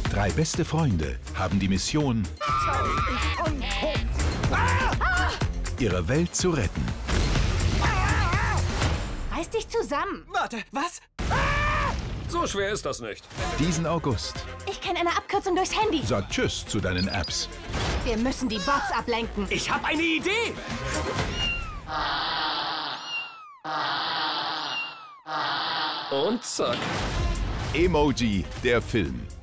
Drei beste Freunde haben die Mission, ihre Welt zu retten. Reiß dich zusammen. Warte, was? So schwer ist das nicht. Diesen August. Ich kenne eine Abkürzung durchs Handy. Sag Tschüss zu deinen Apps. Wir müssen die Bots ablenken. Ich habe eine Idee! Und zack. Emoji, der Film.